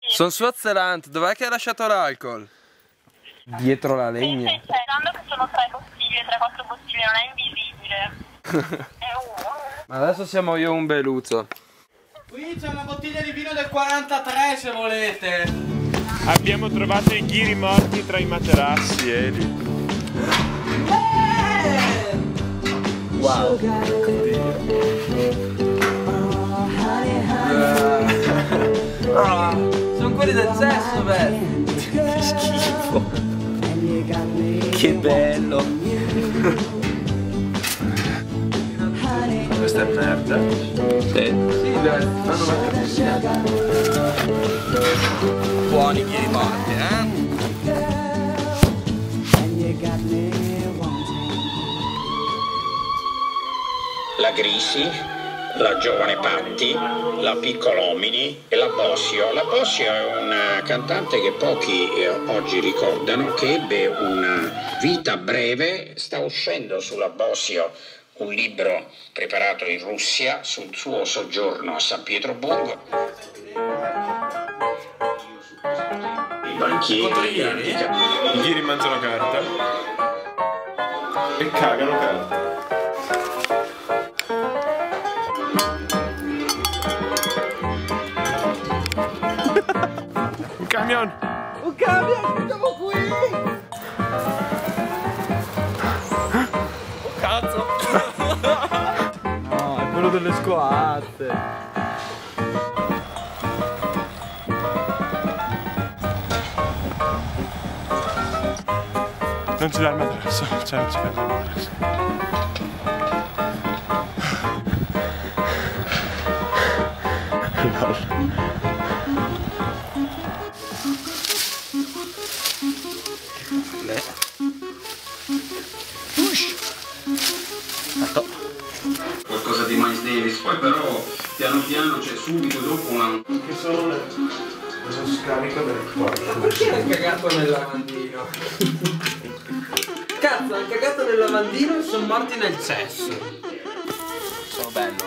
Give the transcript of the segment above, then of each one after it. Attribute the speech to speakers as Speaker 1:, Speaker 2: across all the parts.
Speaker 1: Sono Swaziland, dov'è che hai lasciato l'alcol? Dietro la legna.
Speaker 2: Stai dicendo che sono 3-4 bottiglie, non è invisibile. È uno.
Speaker 1: Ma adesso siamo io e un Beluzzo.
Speaker 3: Qui c'è una bottiglia di vino del 43 se volete.
Speaker 4: Abbiamo trovato i ghiri morti tra i materassi, Eli.
Speaker 1: Wow. Sono quelli del sesso, bello. Che schifo. Che bello.
Speaker 4: Questa è merda.
Speaker 1: Sì, dai, fanno una buoni ghiri morti,
Speaker 5: La Grisi, la giovane Patti, la Piccolomini e la Bossio. La Bossio è una cantante che pochi oggi ricordano, che ebbe una vita breve. Sta uscendo sulla Bossio un libro preparato in Russia sul suo soggiorno a San Pietroburgo. I banchieri,
Speaker 4: I ghiri mangiano carta e cagano carta. Un camion!
Speaker 3: Un camion, siamo qui!
Speaker 1: Oh cazzo!
Speaker 3: No, è quello delle scoatte.
Speaker 4: Non c'è il materasso, non c'è il materasso.
Speaker 5: Qualcosa di Miles Davis, poi però piano piano c'è subito dopo una...
Speaker 4: Che sono le scarico del quarto.
Speaker 1: Perché hai cagato nel lavandino? Cazzo, hai cagato nel lavandino e sono morti nel cesso. Sono bello,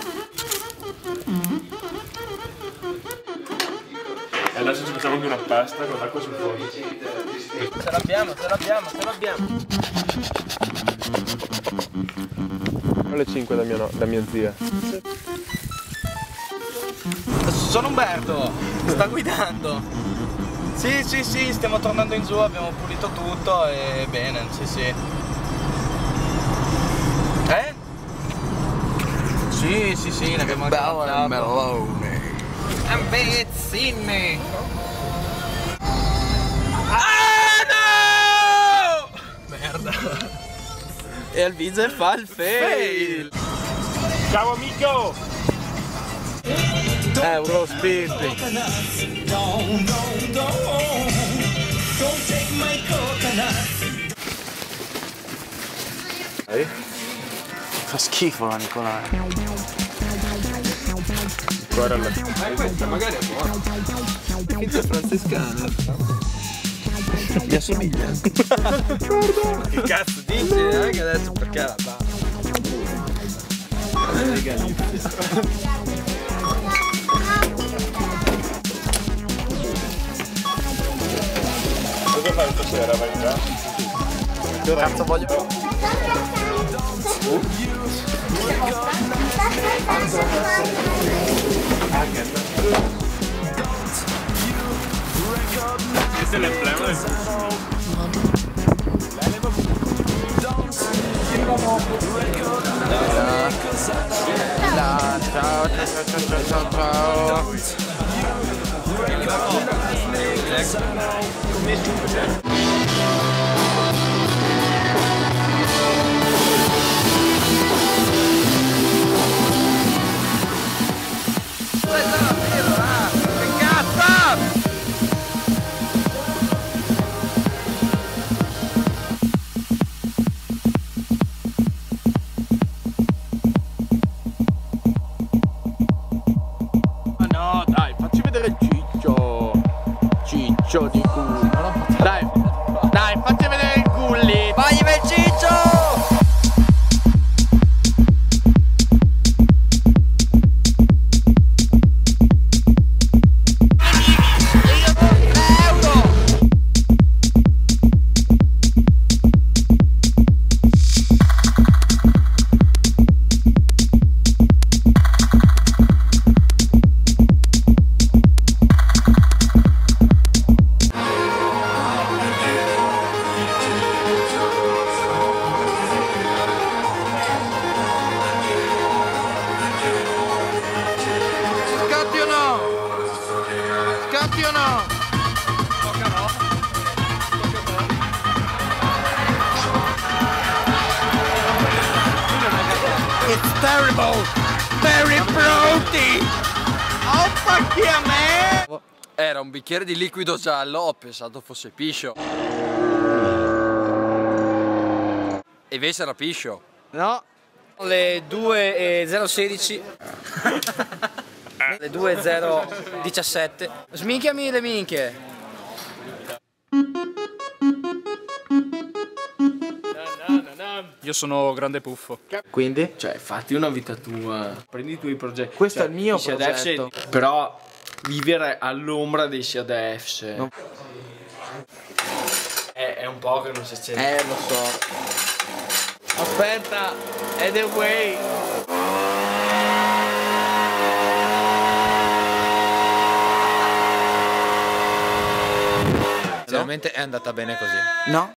Speaker 4: E adesso ci facciamo anche una pasta con l'acqua sul fondo.
Speaker 1: Ce l'abbiamo, ce l'abbiamo, ce l'abbiamo.
Speaker 4: Alle 5 da mia zia.
Speaker 3: Sono Umberto, sta guidando. Sì, sì, sì, stiamo tornando in giù, abbiamo pulito tutto e bene, sì, sì. Sì, sì, sì, ne abbiamo
Speaker 1: Bella melone.
Speaker 3: Ambezzini!
Speaker 1: Ah no!
Speaker 3: Merda. E Alvise fa il fail.
Speaker 4: Ciao amico!
Speaker 3: Euro spinti. Fa schifo la Nicolai.
Speaker 1: Questa magari è buona. Questa è francescana.
Speaker 3: Mi assomiglia.
Speaker 1: Che cazzo dici? Anche adesso perché la basta.
Speaker 4: Cosa fai stasera? Vai già?
Speaker 3: Che cazzo voglio?
Speaker 4: Questo è l'emblema del
Speaker 3: Ciao, ciao, ciao, ciao. No, dai, facci vedere il ciccio. Ciccio di culo. Dai, dai, facci vedere il culli. Vai, il ciccio! Pronti o no? It's terrible! Very fruity! Oh, fuck yeah, man!
Speaker 6: Era un bicchiere di liquido giallo, ho pensato fosse piscio. E invece era piscio.
Speaker 7: No. Le 2:016. Le 2:017. Sminchiami le minchie.
Speaker 8: Io sono grande puffo.
Speaker 1: Quindi? Cioè, fatti una vita tua. Prendi i tuoi progetti.
Speaker 7: Questo
Speaker 1: Cioè,
Speaker 7: è il mio
Speaker 1: i Seadefs,
Speaker 7: progetto.
Speaker 1: però vivere all'ombra dei Seadefs.
Speaker 7: No.
Speaker 1: È un po' che non si accende.
Speaker 7: Lo so.
Speaker 1: Aspetta, è the way.
Speaker 6: Sinceramente è andata bene così.
Speaker 7: No?